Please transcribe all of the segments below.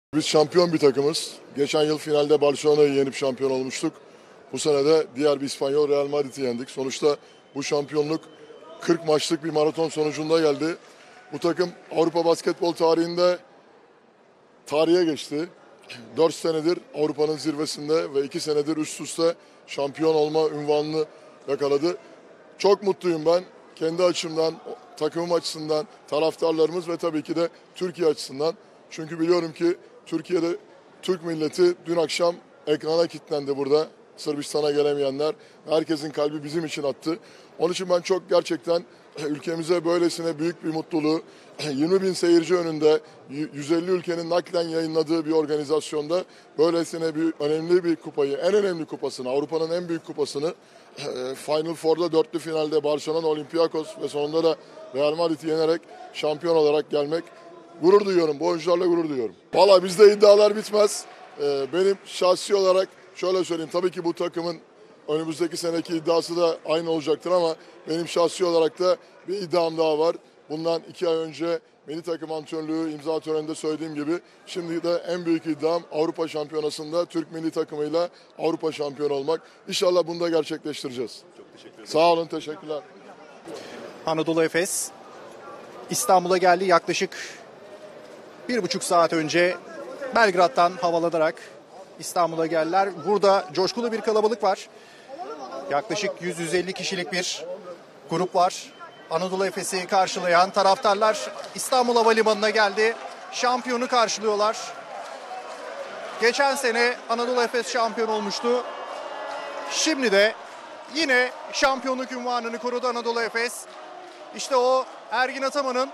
Biz şampiyon bir takımız. Geçen yıl finalde Barcelona'yı yenip şampiyon olmuştuk. Bu sene de diğer bir İspanyol Real Madrid'i yendik. Sonuçta bu şampiyonluk 40 maçlık bir maraton sonucunda geldi. Bu takım Avrupa basketbol tarihinde tarihe geçti. 4 senedir Avrupa'nın zirvesinde ve 2 senedir üst üste şampiyon olma unvanını yakaladı. Çok mutluyum ben. Kendi açımdan, takımım açısından, taraftarlarımız ve tabii ki de Türkiye açısından. Çünkü biliyorum ki Türkiye'de Türk milleti dün akşam ekrana kilitlendi burada. Sırbistan'a gelemeyenler. Herkesin kalbi bizim için attı. Onun için ben çok gerçekten ülkemize böylesine büyük bir mutluluğu 20 bin seyirci önünde 150 ülkenin naklen yayınladığı bir organizasyonda böylesine önemli bir kupayı, en önemli kupasını, Avrupa'nın en büyük kupasını Final Four'da dörtlü finalde Barcelona, Olympiakos ve sonunda da Real Madrid'i yenerek şampiyon olarak gelmek gurur duyuyorum. Bu oyuncularla gurur duyuyorum. Valla bizde iddialar bitmez. Benim şahsi olarak şöyle söyleyeyim. Tabii ki bu takımın önümüzdeki seneki iddiası da aynı olacaktır ama benim şahsi olarak da bir iddiam daha var. Bundan 2 ay önce milli takım antrenörlüğü imza töreninde söylediğim gibi şimdi de en büyük iddiam Avrupa Şampiyonası'nda Türk milli takımıyla Avrupa şampiyonu olmak. İnşallah bunu da gerçekleştireceğiz. Çok teşekkür ederim. Sağ olun, teşekkürler. Anadolu Efes İstanbul'a geldi. Yaklaşık 1,5 saat önce Belgrad'dan havalanarak İstanbul'a geldiler. Burada coşkulu bir kalabalık var. Yaklaşık 100-150 kişilik bir grup var. Anadolu Efes'i karşılayan taraftarlar İstanbul Havalimanı'na geldi. Şampiyonu karşılıyorlar. Geçen sene Anadolu Efes şampiyon olmuştu. Şimdi de yine şampiyonluk unvanını korudu Anadolu Efes. İşte o Ergin Ataman'ın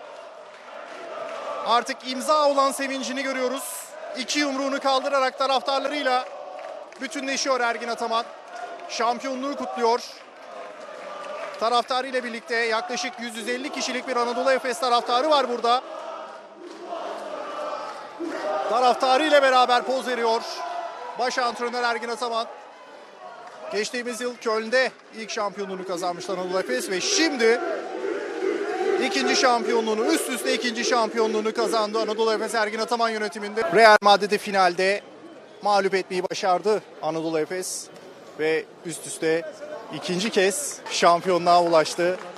artık imza olan sevincini görüyoruz. 2 yumruğunu kaldırarak taraftarlarıyla bütünleşiyor Ergin Ataman. Şampiyonluğu kutluyor. Taraftarıyla birlikte yaklaşık 150 kişilik bir Anadolu Efes taraftarı var burada. Taraftarıyla beraber poz veriyor baş antrenör Ergin Ataman. Geçtiğimiz yıl Köln'de ilk şampiyonluğunu kazanmıştı Anadolu Efes ve şimdi ikinci şampiyonluğunu, üst üste ikinci şampiyonluğunu kazandı Anadolu Efes Ergin Ataman yönetiminde. Real Madrid'i finalde mağlup etmeyi başardı Anadolu Efes ve üst üste ikinci kez şampiyonluğa ulaştı.